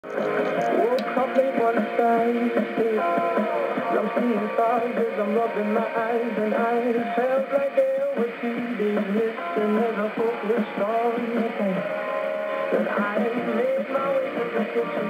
Woke up late one Friday. I'm seeing stars as I'm rubbing my eyes, and I felt like there were 2 days missing as a hopeless storm came. But I made my way to the kitchen.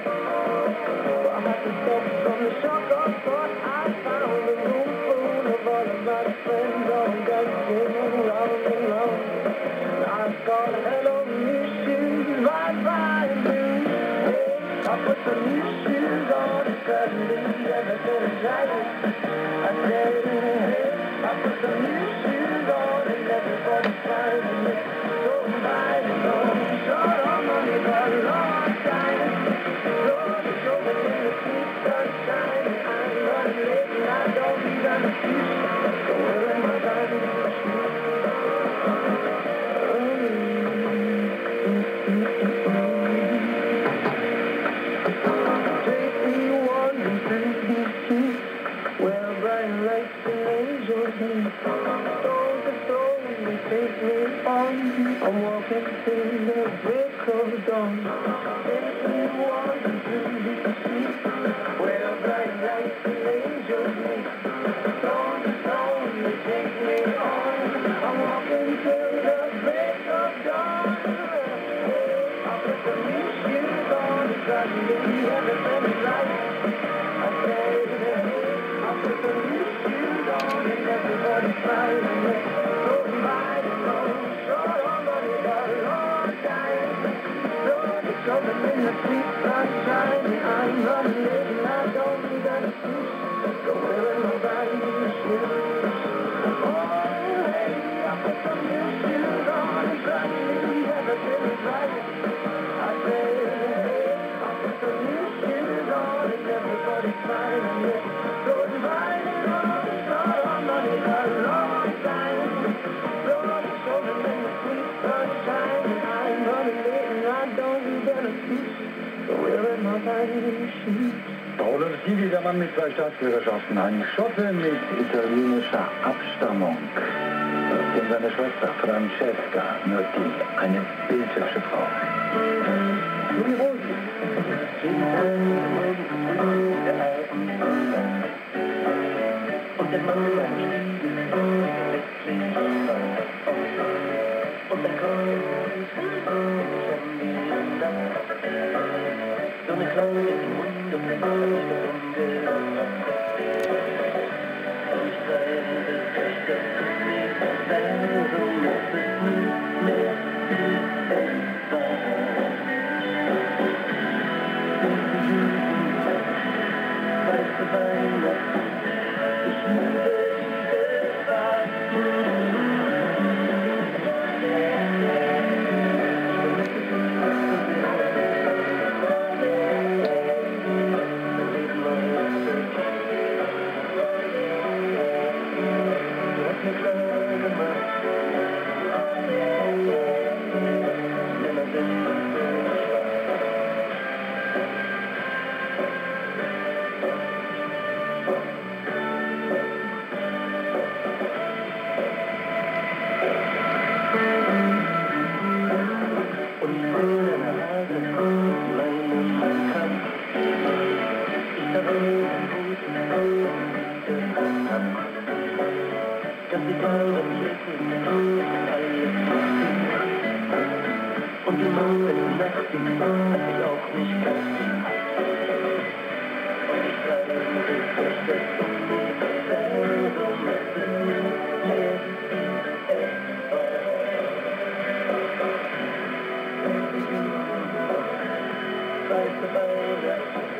I had to stop from the shock of thought. I found a room full of all of my friends, all dancing round and round. I got hello new shoes, bye-bye blues. I put the new shoes on and suddenly everything is right. I said, hey, I put the new shoes on and everybody's fine. And it's so inviting, short on money, but long time. Lord, it's over in the sweet sunshine. I'm running late and I don't need an excuse. So wearing my diamond shoes. Well, bright lights and angels and soul to soul, they take me on. I'm walking through the break of dawn. Take me walking through the street. Well, bright lights and angels meet. Soul to soul, they take me on. I'm walking through the break of dawn. I put the new shoes on, suddenly everything's right. I said, I put the new shoes on and everybody's smiling. So inviting, short on money, but long time. Lord, it's open in the sweet sunshine. I'm running late and I don't need an excuse. So wearing my brand new shoes. Oh, hey, I put the new shoes on and suddenly everything's right. I said, hey, I put the new shoes on and everybody's smiling. So inviting, short on money, but long time. Lord, it's open in the sweet sunshine. I'm running late and I don't need an excuse. So wearing my brand new shoes. Rudolf Siegel, der Mann mit 2 Staatsbürgerschaften, ein Schotte mit italienischer Abstammung, dem seine Schwester Francesca Notti, eine bildhübsche Frau. Und der Mann mit einem und dann kommt so eine Klaue im Mund und ein Mann ich sei das Universum, das ist nie mehr weißt du, Weihnachten, ich liebe diese Wahl. Dass die Farbe jetzt alles und die Morgen Nacht, dass ich auch nicht kann. Und ich sage, das Universum, das ist nie mehr weißt du,